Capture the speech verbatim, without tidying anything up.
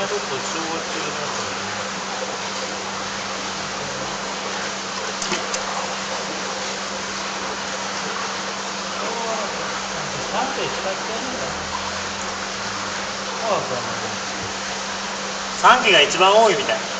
ちょっと昭和中のやつさんてい使ってるんだ。さんけが一番多いみたい。